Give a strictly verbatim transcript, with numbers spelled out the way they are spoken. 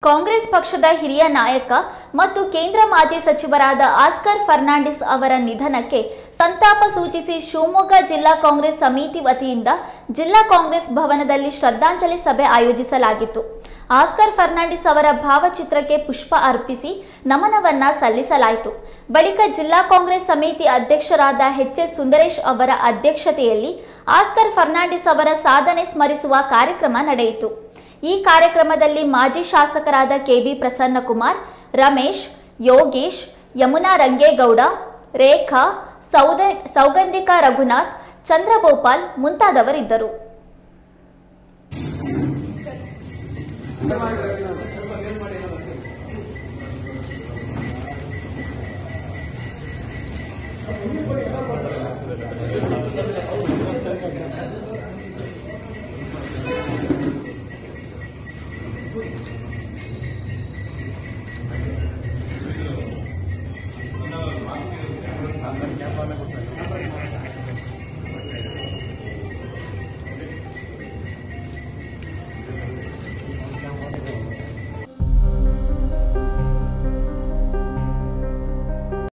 ಕಾಂಗ್ರೆಸ್ ಪಕ್ಷದ ಹಿರಿಯ ನಾಯಕ ಮತ್ತು ಕೇಂದ್ರ ಮಾಜಿ ಸಚಿವರಾದ ಆಸ್ಕರ್ ಫರ್ನಾಂಡಿಸ್ ಅವರ ನಿಧನಕ್ಕೆ ಸಂತಾಪ ಸೂಚಿಸಿ ಶಿವಮೊಗ್ಗ ಜಿಲ್ಲಾ ಕಾಂಗ್ರೆಸ್ ಸಮಿತಿ ವತಿಯಿಂದ ಜಿಲ್ಲಾ ಕಾಂಗ್ರೆಸ್ ಭವನದಲ್ಲಿ ಶ್ರದ್ಧಾಂಜಲಿ ಸಭೆ ಆಯೋಜಿಸಲಾಗಿತ್ತು. ಆಸ್ಕರ್ ಫರ್ನಾಂಡಿಸ್ ಅವರ ಭಾವಚಿತ್ರಕ್ಕೆ ಪುಷ್ಪ ಅರ್ಪಿಸಿ ನಮನವನ್ನ ಸಲ್ಲಿಸಲಾಯಿತು. ಬಳಿಕ ಜಿಲ್ಲಾ ಕಾಂಗ್ರೆಸ್ ಸಮಿತಿ ಅಧ್ಯಕ್ಷರಾದ ಎಚ್ ಎಸ್ ಸುಂದರೇಶ್ ಅವರ ಅಧ್ಯಕ್ಷತೆಯಲ್ಲಿ ಆಸ್ಕರ್ ಫರ್ನಾಂಡಿಸ್ ಅವರ ಸಾಧನೆ ಸ್ಮರಿಸುವ ಕಾರ್ಯಕ್ರಮ ನಡೆಯಿತು. ಈ ಕಾರ್ಯಕ್ರಮದಲ್ಲಿ ಮಾಜಿ ಶಾಸಕರಾದ ಕೆ ಬಿ ಪ್ರಸನ್ನಕುಮಾರ್, ರಮೇಶ್, ಯೋಗೇಶ್, ಯಮುನಾ ರಂಗೇಗೌಡ, ರೇಖಾ, ಸೌದ ಸೌಗಂಧಿಕಾ ರಘುನಾಥ್, ಚಂದ್ರಗೋಪಾಲ್ ಮುಂತಾದವರಿದ್ದರು.